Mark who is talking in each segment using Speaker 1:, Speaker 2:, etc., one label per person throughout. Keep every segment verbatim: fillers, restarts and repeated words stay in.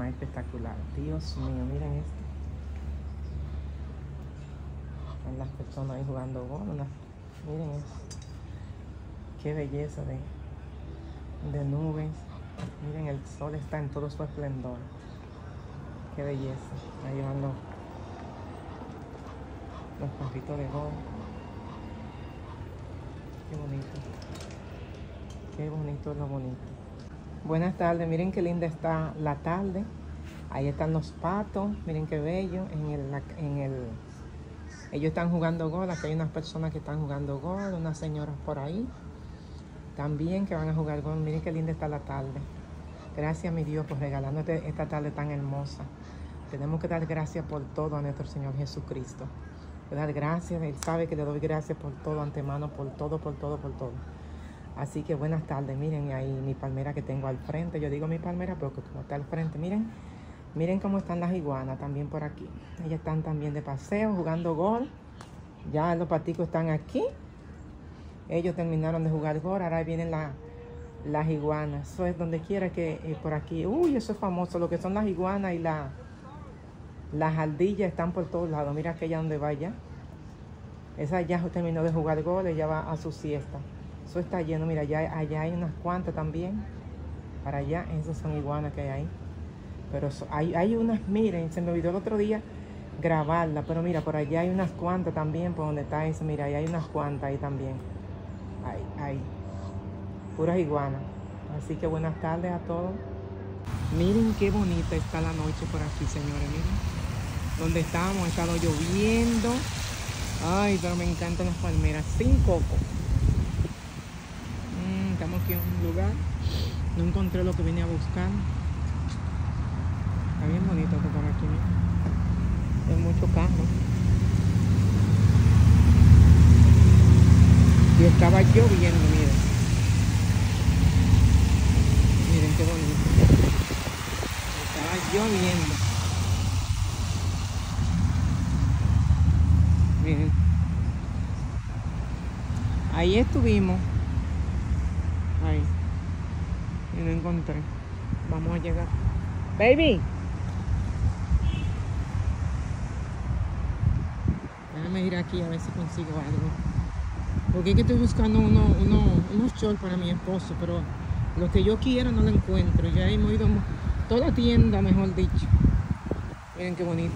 Speaker 1: más espectacular. Dios mío, miren esto. Están las personas ahí jugando golf. Miren esto. Qué belleza de, de nubes. Miren, el sol está en todo su esplendor. Qué belleza. Ahí van los, los campitos de golf. Qué bonito. Qué bonito es lo bonito. Buenas tardes. Miren qué linda está la tarde. Ahí están los patos. Miren qué bello. En el, en el, ellos están jugando golf. Aquí hay unas personas que están jugando golf. Unas señoras por ahí también que van a jugar golf. Miren qué linda está la tarde. Gracias, mi Dios, por regalarnos esta tarde tan hermosa. Tenemos que dar gracias por todo a nuestro Señor Jesucristo. Le dar gracias. Él sabe que le doy gracias por todo antemano, por todo, por todo, por todo. Así que buenas tardes. Miren ahí mi palmera que tengo al frente. Yo digo mi palmera porque como está al frente. Miren, miren cómo están las iguanas también por aquí. Ellas están también de paseo, jugando golf. Ya los paticos están aquí. Ellos terminaron de jugar golf. Ahora vienen la, las iguanas. Eso es donde quiera que eh, por aquí. Uy, eso es famoso. Lo que son las iguanas y la, las ardillas están por todos lados. Mira aquella donde va ya. Esa ya terminó de jugar golf. Ella va a su siesta. Eso está lleno. Mira, allá, allá hay unas cuantas también. Para allá, esas son iguanas que hay ahí. Pero so, hay, hay unas, miren, se me olvidó el otro día grabarla. Pero mira, por allá hay unas cuantas también. Por donde está eso, mira, ahí hay unas cuantas ahí también. Ahí, ahí. Puras iguanas. Así que buenas tardes a todos. Miren qué bonita está la noche por aquí, señores. Miren. Donde estábamos, ha estado lloviendo. Ay, pero me encantan las palmeras. Sin coco. Estamos aquí en un lugar, no encontré lo que vine a buscar. Está bien bonito esto por aquí, mira. Hay mucho carro. Y estaba lloviendo, miren. Miren qué bonito. Estaba lloviendo. Miren. Ahí estuvimos. Ahí. Y no encontré. Vamos a llegar. Baby. Déjame ir aquí a ver si consigo algo. Porque es que estoy buscando uno, uno, unos shorts para mi esposo, pero lo que yo quiero no lo encuentro. Ya hemos ido a toda la tienda, mejor dicho. Miren qué bonito.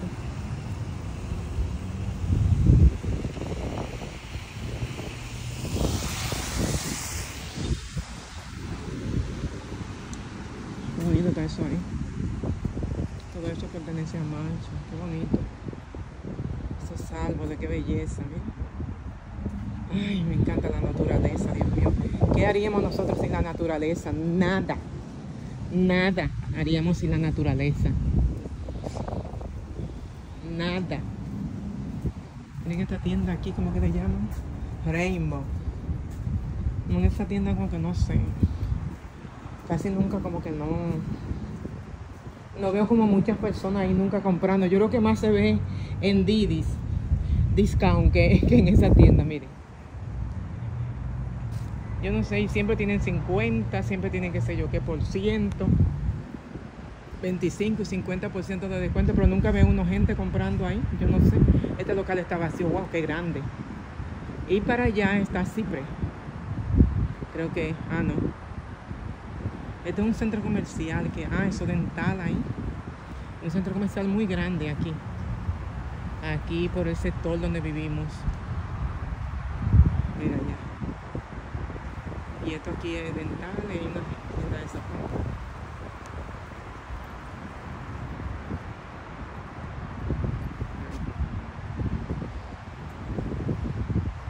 Speaker 1: Está eso ahí. Todo esto pertenece a Mancha. Qué bonito. Esos árboles, qué belleza. ¿Eh? Ay, me encanta la naturaleza, Dios mío. ¿Qué haríamos nosotros sin la naturaleza? Nada. Nada haríamos sin la naturaleza. Nada. Miren esta tienda aquí, ¿cómo que le llaman? Rainbow. En esta tienda como que no sé. Casi nunca como que no, no veo como muchas personas ahí nunca comprando. Yo creo que más se ve en Didis Discount que, que en esa tienda, miren. Yo no sé, y siempre tienen cincuenta, siempre tienen qué sé yo qué por ciento, veinticinco y cincuenta por ciento de descuento, pero nunca veo una gente comprando ahí. Yo no sé, este local está vacío. Wow, qué grande. Y para allá está Cypress. Creo que, ah no. Este es un centro comercial que, ah, eso dental ahí. Un centro comercial muy grande aquí. Aquí por el sector donde vivimos. Mira allá. Y esto aquí es dental y hay una tienda de zapatos.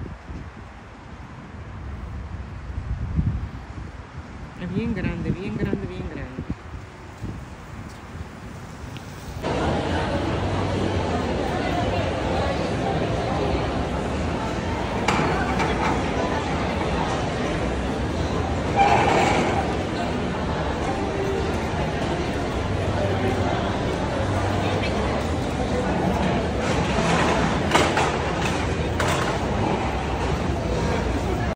Speaker 1: Es bien grande, bien grande.